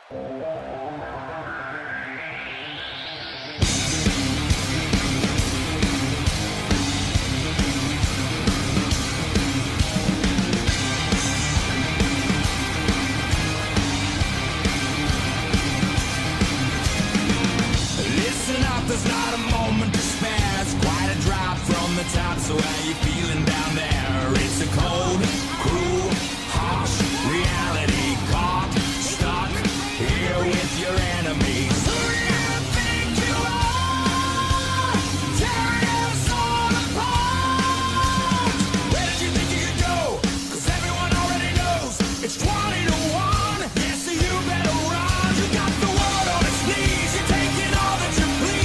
There's not a moment to spare. It's quite a drop from the top. So how you feeling down there? It's a cold, cruel, harsh reality. Caught, stuck here with your enemies. Who do you think you are? Tearing us all apart. Where did you think you could go? 'Cause everyone already knows it's 20 to 1. Yeah, so you better run. You got the world on its knees. You're taking all that you please.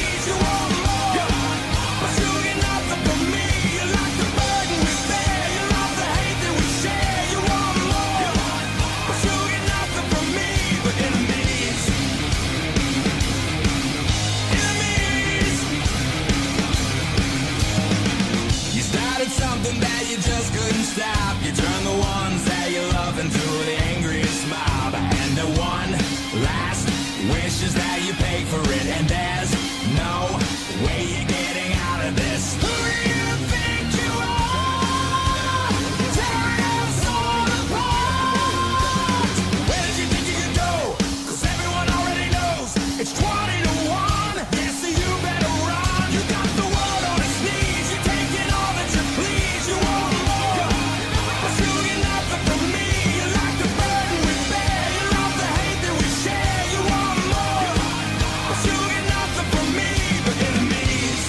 Something that you just couldn't stop. You turn the ones that you love into the angriest mob. And the one last wish is that you pay for it. And there's no way you're getting out of this. Who do you think you are? Tearing us all apart. Where did you think you could go? 'Cause everyone already knows it's 20 to 1. Yeah, so you better run. You got the world on its knees. You're taking all that you please. You want more, but you get nothing from me. You like the burden we bear. You love the hate that we share. You want more, but you get nothing from me. But enemies,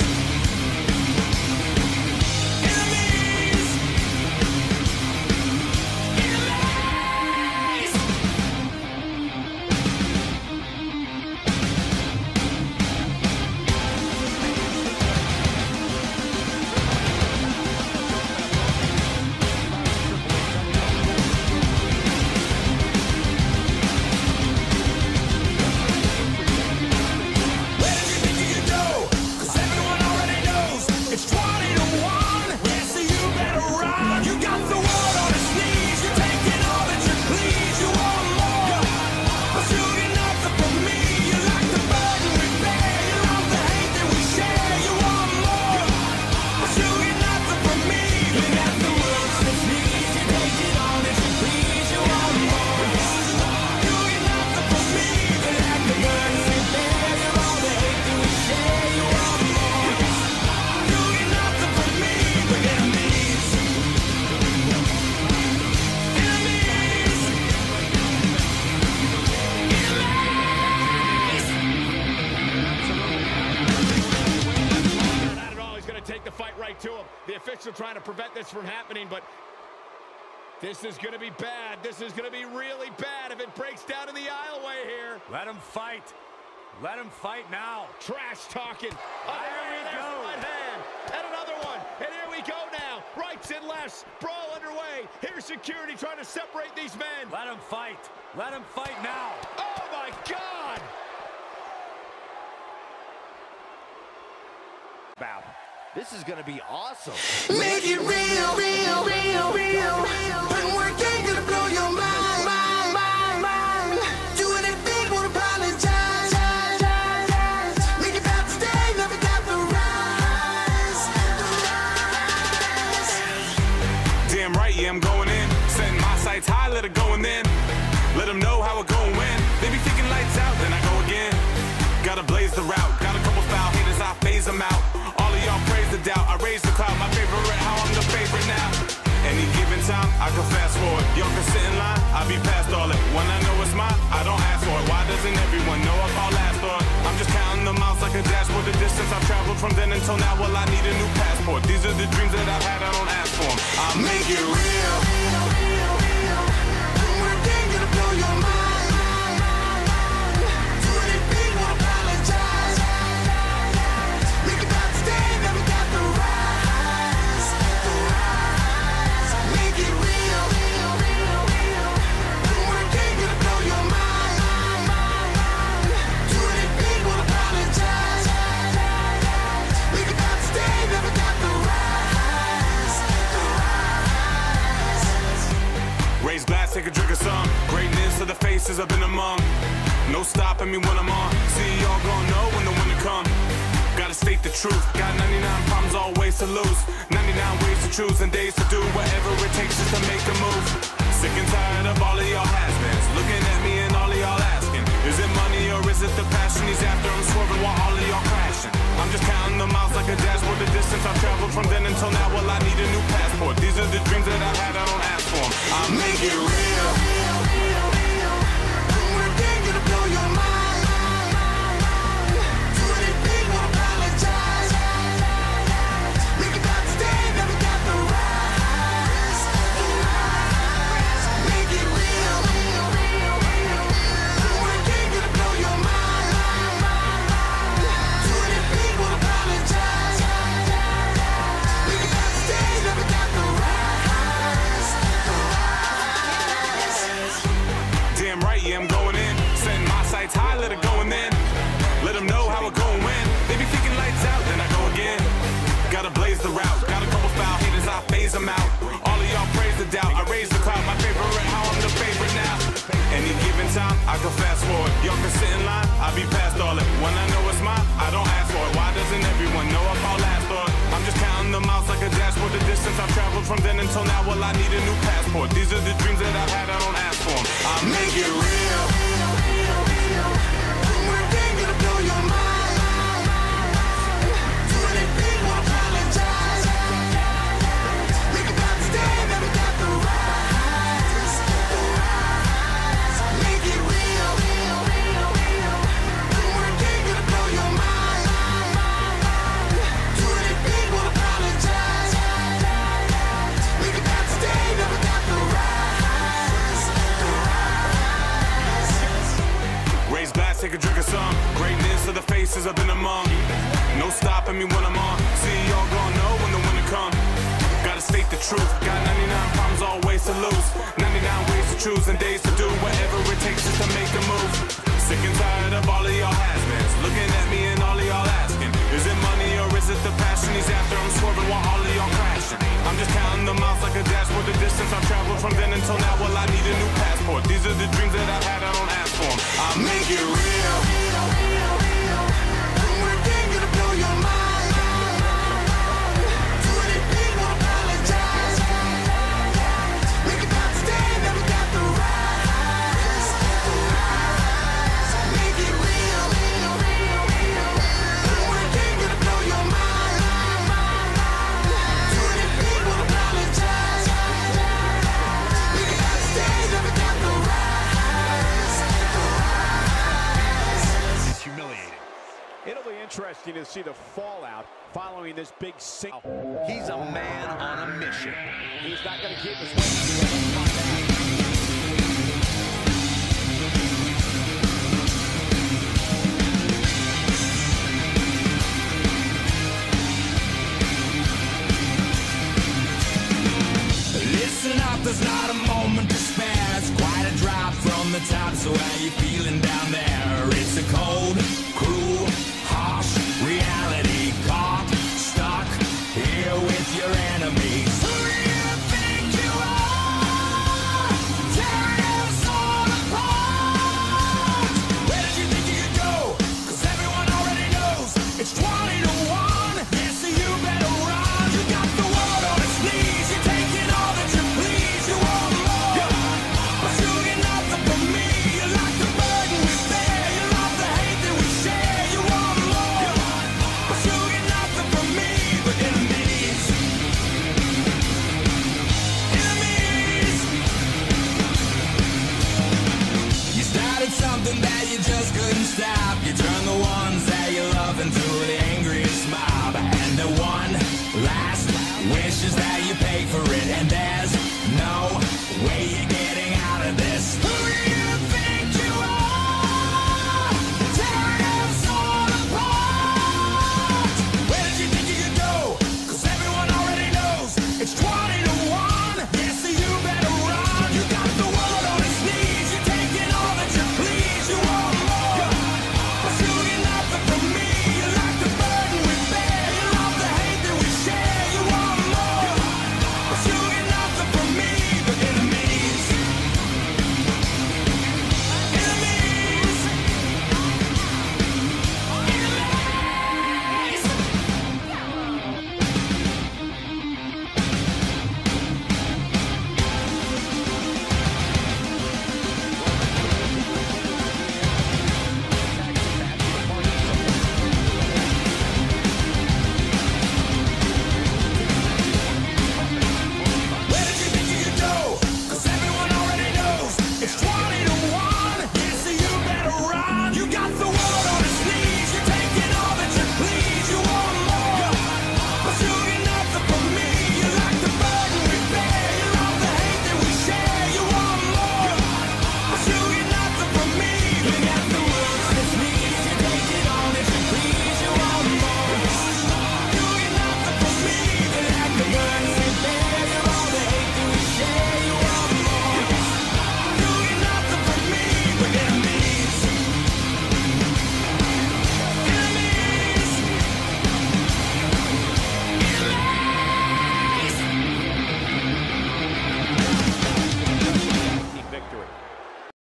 enemies, enemies. Where did you think you could go? 'Cause everyone already knows it's 20 to 1. Yeah, so you better run. You got the world on its knees. You're taking all that you please. You want more, but you get nothing from me. You like the burden we bear. You love the hate that we share. You want more, but you get nothing from me. You got the world on its knees. You're taking all that you please. You want more, you get nothing from me. You like the burden we bear. You love the hate that we share. You want more, you get nothing from me. But enemies, enemies, enemies. Not at all. He's going to take the fight right to him. The official trying to prevent this from happening, but this is going to be bad. This is going to be really bad if it breaks down in the aisleway here. Let him fight. Let him fight now. Trash talking. There we There's go. the right hand. And another one. And here we go now. Rights and lefts. Brawl underway. Here's security trying to separate these men. Let him fight. Let him fight now. Oh, my God. Wow. This is going to be awesome. Make it real, real, real, real. One more day gonna blow your mind, mind, mind, mind. Doing it big, won't apologize. Make it about to stay, never got the rise. Damn right, yeah, I'm going in. Setting my sights high, let it go and then let them know how it gon' win. They be thinking lights out, then I go again. Gotta blaze the route. Got a couple foul haters, I phase them out. All of y'all praise the doubt. I raise the cloud. My favorite, how I'm the favorite now. Any given time, I can fast forward. Y'all can sit in line, I'll be past all it. When I know it's mine, I don't ask for it. Why doesn't everyone know if I'll last for it? I'm just counting the miles like a dashboard. The distance I've traveled from then until now. Well, I need a new passport. These are the dreams that I've had, I don't ask for them. I'll make it real. One more day gonna blow your mind. Doing it big, won't apologize. Make it about to stay, never got the rise. Make it real. One more day gonna blow your mind. Doing it big, won't apologize. Make it about to stay, never got the rise. Raise glass, take a drink of some. Greatness of the faces I've been among. No stopping me when I'm on. See, y'all gon' know when the winter come. Gotta state the truth. Got 99 problems, all ways to lose. 99 ways to choose and days to do whatever it takes just to make a move. Sick and tired of all of y'all has-beens looking at me and all of y'all asking, is it money or is it the passion he's after? I'm swerving while all of y'all crashing. I'm just counting the miles like a dashboard. The distance I've traveled from then until now. Well, I need a new passport. These are the dreams that I've had. I don't ask for them. I make it real. One day gonna blow your mind. Do anything, won't apologize. Think about the day, never got the rise. Make it real. One day gonna blow your mind. Do anything, won't apologize. Think about the day, never got the rise. Damn right, yeah, I'm going in. Setting my sights high, let it go and then let them know how it gon' win. They be thinking lights out, then I go again. Gotta blaze the route. Got a couple foul haters, I phase them out. All of y'all praise the doubt. I raise the cloud, my favorite, how I'm the favorite now. Any given time, I go fast forward. Y'all can sit in line, I be past all it. When I know it's mine, I don't ask for it. Why doesn't everyone know about last thought? I'm just counting the miles like a dashboard. The distance I've traveled from then until now. Well, I need a new passport. These are the dreams that I've had, I don't ask for them. I make it real. One day gonna blow your mind. Do anything, won't apologize. Think about the day, never got the rise. Make it real. One day gonna blow your mind. Do anything, won't apologize. Think about the day, never got the rise. Raise glass, take a drink of some. Greatness of the faces I've been among. No stopping me when I'm on. See, y'all gon' know when the winter come. Gotta state the truth. Got 99 problems, all ways to lose. 99 ways to choose and days to do whatever it takes just to make a move. Sick and tired of all of y'all has-beens looking at me and all of y'all asking, is it money or is it the passion he's after? I'm swerving while all of y'all crashing. I'm just counting the miles like a dashboard. The distance I've traveled from then until now. Well, I need a new passport. These are the dreams that I've had. I don't ask for them. I make it real. One day gonna blow your mind. Do anything, won't apologize. Think about the day, never got the rise. Make it real. One day gonna blow your mind. Do anything, won't apologize. Think about the day, never got the rise. It's humiliating. It'll be interesting to see the fallout following this big single. He's a man on a mission. He's not going to keep his way. Listen up, there's not a moment to spare. It's quite a drop from the top, so how you feeling down there? It's a cold, cruel, harsh reality. Caught, stuck here with your enemies. Who do you think you are? Tearing us all apart. Where did you think you could go? 'Cause everyone already knows it's 20 to 1. Yeah, so you better run. You got the world on its knees. You're taking all that you please. You want more, but you get nothing from me. You like the burden we bear. You love the hate that we share. You want more, but you get nothing from me. But enemies, enemies. You started something that you just couldn't stop. You turned the ones